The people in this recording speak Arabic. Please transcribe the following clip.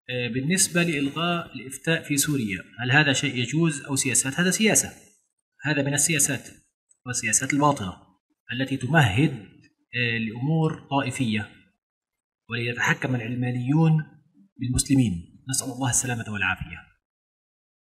بالنسبة لإلغاء الإفتاء في سوريا، هل هذا شيء يجوز أو سياسات؟ هذا سياسة، هذا من السياسات والسياسات الباطلة التي تمهد لأمور طائفية وليتحكم العلمانيون بالمسلمين، نسأل الله السلامة والعافية.